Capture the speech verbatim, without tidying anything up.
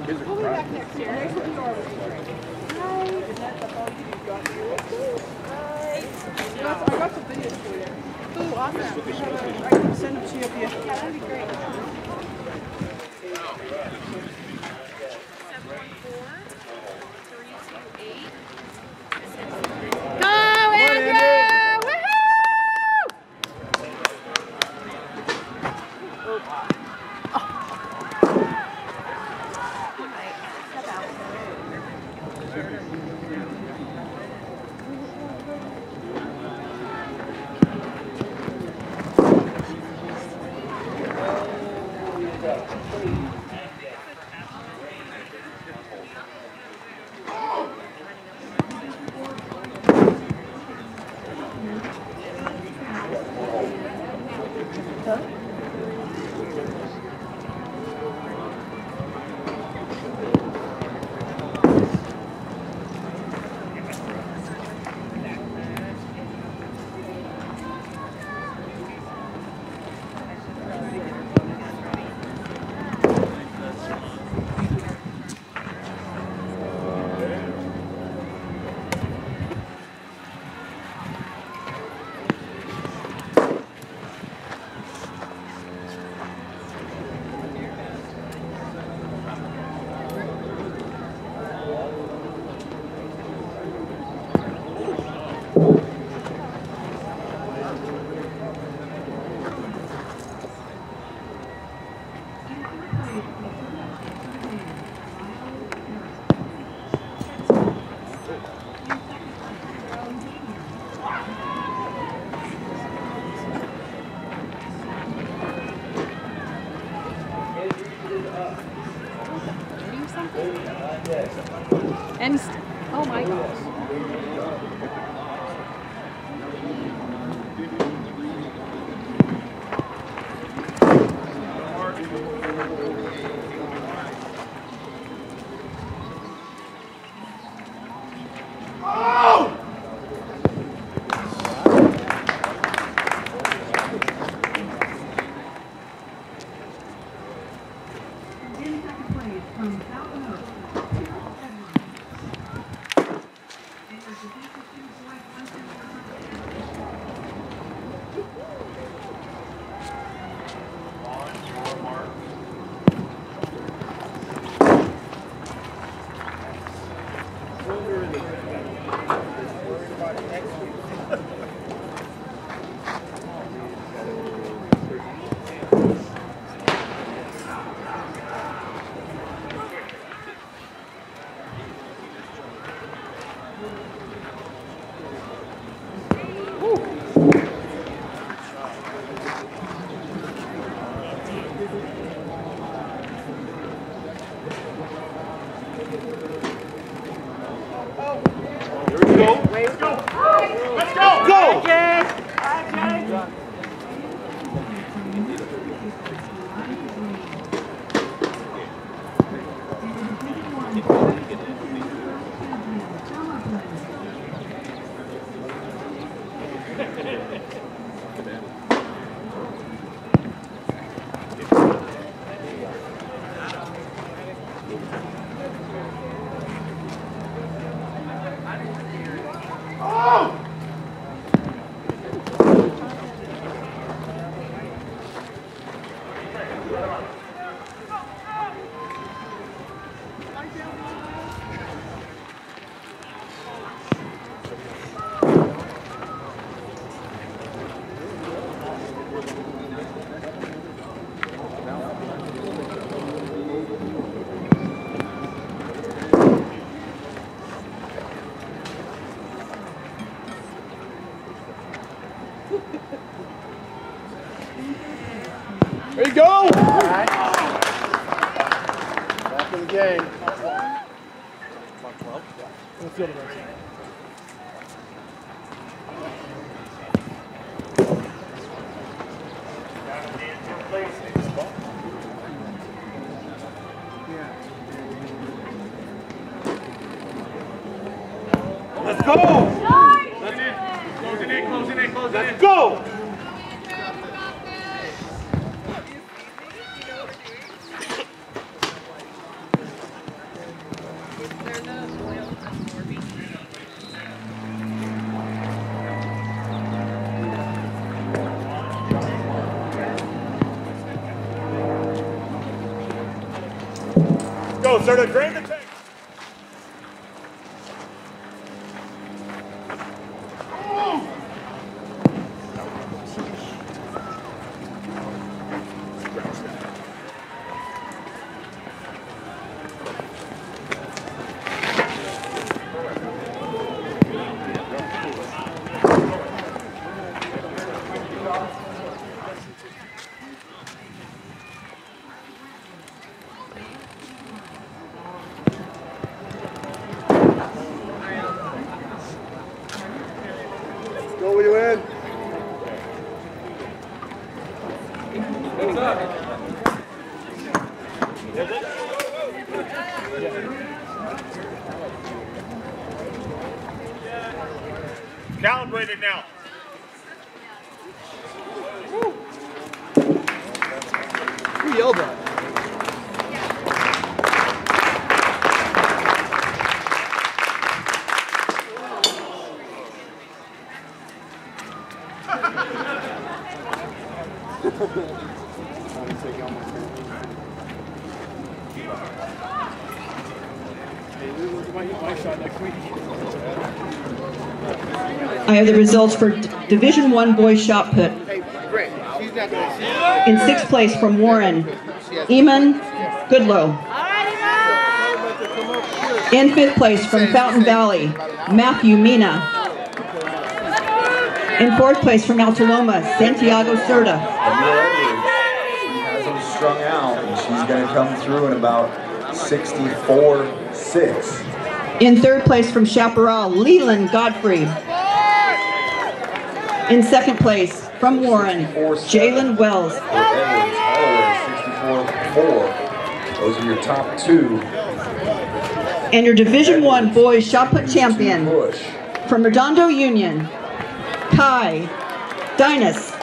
We'll be back next year. Next week you are with me. Hi. Is that the phone you got here? Hi. I got some videos for you. Oh, awesome. I can send them to you if you... Yeah, that'd be great. And, oh my gosh. There you go! All right. Back in the game. Let's see the rest. Let's go! Let's closing in, closing in, closing in. Let's go! Go, Cerda, drain the tank. Go where you in. Calibrated now. Who yelled at? I have the results for D Division One boys shot put. In sixth place from Warren, Eman, Goodloe. In fifth place from Fountain Valley, Matthew, Mena. In fourth place from Alta, Loma, Santiago, Cerda. She has them strung out, and she's going to come through in about sixty-four six. In third place from Chaparral, Leland, Godfrey. In second place from Warren, Jaylon Wells. sixty-four four. Those are your top two. And your Division One boys shot put champion from Redondo Union, Kai, Deines.